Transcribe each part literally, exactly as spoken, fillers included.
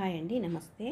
Hi అండి, నమస్తే.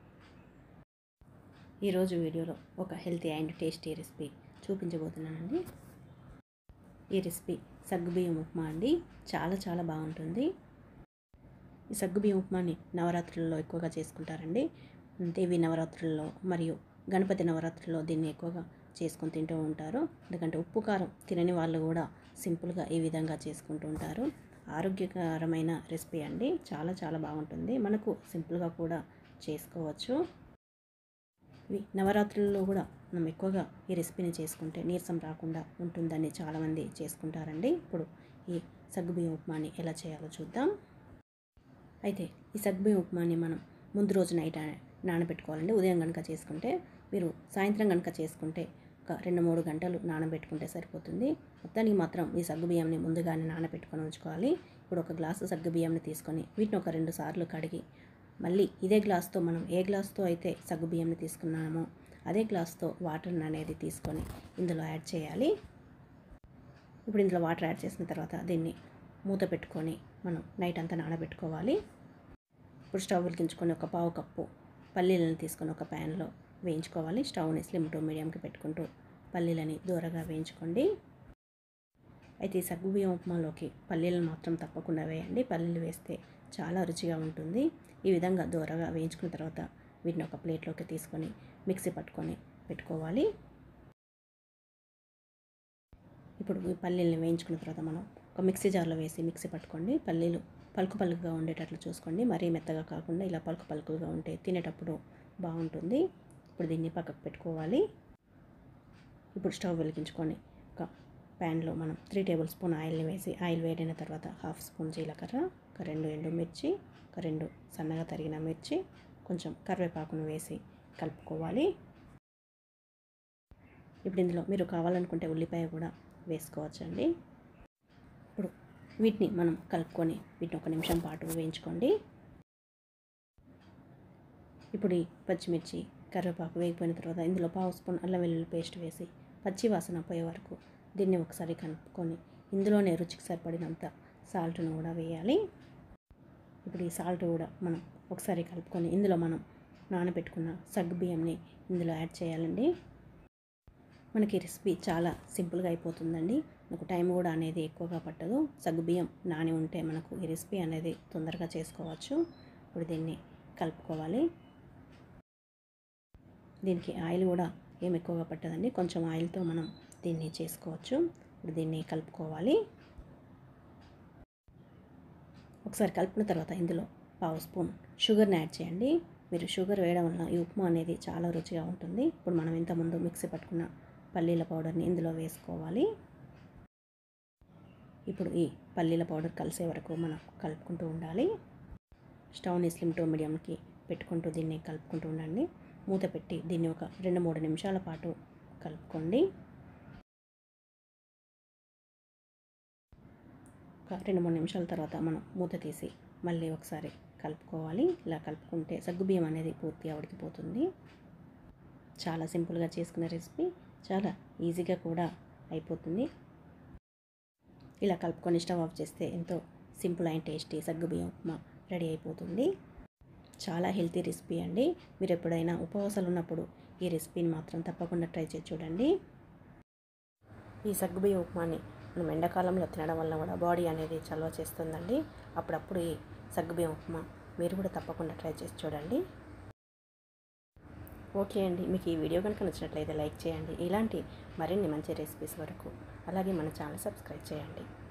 ఈరోజు వీడియోలో ఒక హెల్తీ అండ్ టేస్టీ రెసిపీ చూపించబోతున్నానండి. ఈ రెసిపీ సగ్గుబియ్యం ఉప్మా అండి. చాలా చాలా బాగుంటుంది. ఈ సగ్గుబియ్యం ఉప్మాని నవరాత్రుల్లో ఎక్కువగా చేసుకుంటారండి. దేవి నవరాత్రుల్లో మరియు గణపతి నవరాత్రుల్లో దీన్ని ఎక్కువగా చేసుకొని తింటూ ఉంటారు. ఎందుకంటే ఉప్పు కారం తినని వాళ్ళు కూడా సింపుల్గా ఈ విధంగా చేసుకుంటూ ఉంటారు. ఆరోగ్యకరమైన రెసిపీ అండి. చాలా చాలా బాగుంటుంది. మనకు సింపుల్గా కూడా చేసుకోవచ్చు. నవరాత్రుల్లో కూడా మనం ఎక్కువగా ఈ రెసిపీని చేసుకుంటే నీరసం రాకుండా ఉంటుందని చాలామంది చేసుకుంటారండి. ఇప్పుడు ఈ సగ్గుబియ్యం ఉప్మాని ఎలా చేయాలో చూద్దాం. అయితే ఈ సగ్గుబియ్యం ఉప్మాని మనం ముందు రోజు నైట్ నానబెట్టుకోవాలండి. ఉదయం కనుక చేసుకుంటే, మీరు సాయంత్రం కనుక చేసుకుంటే ఒక రెండు మూడు గంటలు నానబెట్టుకుంటే సరిపోతుంది. మొత్తానికి మాత్రం ఈ సగ్గుబియ్యంని ముందుగానే నానబెట్టుకొని ఉంచుకోవాలి. ఇప్పుడు ఒక గ్లాసు సగ్గుబియ్యంని తీసుకొని వీటిని ఒక రెండు సార్లు కడిగి మళ్ళీ ఇదే గ్లాస్తో మనం ఏ గ్లాస్తో అయితే సగ్గుబియ్యంని తీసుకున్నామో అదే గ్లాస్తో వాటర్ అనేది తీసుకొని ఇందులో యాడ్ చేయాలి. ఇప్పుడు ఇందులో వాటర్ యాడ్ చేసిన తర్వాత దీన్ని మూత పెట్టుకొని మనం నైట్ అంతా నానబెట్టుకోవాలి. ఇప్పుడు స్టవ్ వెలిగించుకొని ఒక పావు కప్పు పల్లీలను తీసుకొని ఒక ప్యాన్లో వేయించుకోవాలి. స్టవ్ని స్లిమ్ టు మీడియంకి పెట్టుకుంటూ పల్లీలని దూరగా వేయించుకోండి. అయితే ఈ సగ్గుబియ్యం ఉప్మాలోకి పల్లీలను మాత్రం తప్పకుండా వేయండి. పల్లీలు వేస్తే చాలా రుచిగా ఉంటుంది. ఈ విధంగా దూరగా వేయించుకున్న తర్వాత వీటిని ఒక ప్లేట్లోకి తీసుకొని మిక్సీ పట్టుకొని పెట్టుకోవాలి. ఇప్పుడు ఈ పల్లీలను వేయించుకున్న తర్వాత మనం ఒక మిక్సీ జార్లో వేసి మిక్సీ పట్టుకోండి. పల్లీలు పలుకు పలుకుగా ఉండేటట్లు చూసుకోండి. మరీ మెత్తగా కాకుండా ఇలా పలుకు పలుకుగా ఉంటే తినేటప్పుడు బాగుంటుంది. ఇప్పుడు దీన్ని పక్కకు పెట్టుకోవాలి. ఇప్పుడు స్టవ్ వెలిగించుకొని ఒక ప్యాన్లో మనం త్రీ టేబుల్ స్పూన్ ఆయిల్ని వేసి ఆయిల్ వేడిన తర్వాత హాఫ్ స్పూన్ జీలకర్ర, ఒక రెండు ఎండుమిర్చి, ఒక రెండు సన్నగా తరిగిన మిర్చి, కొంచెం కరివేపాకును వేసి కలుపుకోవాలి. ఇప్పుడు ఇందులో మీరు కావాలనుకుంటే ఉల్లిపాయ కూడా వేసుకోవచ్చండి. ఇప్పుడు వీటిని మనం కలుపుకొని వీటిని ఒక నిమిషం పాటు వేయించుకోండి. ఇప్పుడు ఈ పచ్చిమిర్చి కరివేపాకు వేగిపోయిన తర్వాత ఇందులో పావు స్పూన్ అల్లం వెల్లుల్లి పేస్ట్ వేసి పచ్చి వాసన పోయే వరకు దీన్ని ఒకసారి కలుపుకొని ఇందులోనే రుచికి సరిపడినంత సాల్ట్ను కూడా వేయాలి. ఇప్పుడు ఈ సాల్ట్ కూడా మనం ఒకసారి కలుపుకొని ఇందులో మనం నానబెట్టుకున్న సగ్గుబియ్యంని ఇందులో యాడ్ చేయాలండి. మనకి రెసిపీ చాలా సింపుల్గా అయిపోతుందండి. మనకు టైం కూడా అనేది ఎక్కువగా పట్టదు. సగ్గుబియ్యం నాని ఉంటే మనకు ఈ రెసిపీ అనేది తొందరగా చేసుకోవచ్చు. ఇప్పుడు దీన్ని కలుపుకోవాలి. దీనికి ఆయిల్ కూడా ఏం ఎక్కువగా పట్టదండి. కొంచెం ఆయిల్తో మనం దీన్ని చేసుకోవచ్చు. ఇప్పుడు దీన్ని కలుపుకోవాలి. ఒకసారి కలుపుకున్న తర్వాత ఇందులో పావు స్పూన్ షుగర్ని యాడ్ చేయండి. మీరు షుగర్ వేయడం వల్ల ఈ ఉప్మా అనేది చాలా రుచిగా ఉంటుంది. ఇప్పుడు మనం ఇంతకుముందు మిక్సీ పట్టుకున్న పల్లీల పౌడర్ని ఇందులో వేసుకోవాలి. ఇప్పుడు ఈ పల్లీల పౌడర్ కలిసే వరకు మనం కలుపుకుంటూ ఉండాలి. స్టవ్ని స్లిమ్ టు మీడియంకి పెట్టుకుంటూ దీన్ని కలుపుకుంటూ ఉండండి. మూత పెట్టి దీన్ని ఒక రెండు మూడు నిమిషాల పాటు కలుపుకోండి. ఒక రెండు మూడు నిమిషాల తర్వాత మనం మూత తీసి మళ్ళీ ఒకసారి కలుపుకోవాలి. ఇలా కలుపుకుంటే సగ్గుబియ్యం అనేది పూర్తిగా ఉడికిపోతుంది. చాలా సింపుల్గా చేసుకునే రెసిపీ, చాలా ఈజీగా కూడా అయిపోతుంది. ఇలా కలుపుకొని స్టవ్ ఆఫ్ చేస్తే ఎంతో సింపుల్ అండ్ టేస్టీ సగ్గుబియ్యం ఉప్మా రెడీ అయిపోతుంది. చాలా హెల్తీ రెసిపీ అండి. మీరు ఎప్పుడైనా ఉపవాసాలు ఉన్నప్పుడు ఈ రెసిపీని మాత్రం తప్పకుండా ట్రై చేసి చూడండి. ఈ సగ్గుబియ్యం ఉప్మాని మనం ఎండాకాలంలో తినడం వల్ల కూడా బాడీ అనేది చలవ చేస్తుందండి. అప్పుడప్పుడు ఈ సగ్గుబియ్యం ఉప్మా మీరు కూడా తప్పకుండా ట్రై చేసి చూడండి. ఓకే అండి, మీకు ఈ వీడియో కనుక నచ్చినట్లయితే లైక్ చేయండి. ఇలాంటి మరిన్ని మంచి రెసిపీస్ వరకు అలాగే మన ఛానల్ సబ్స్క్రైబ్ చేయండి.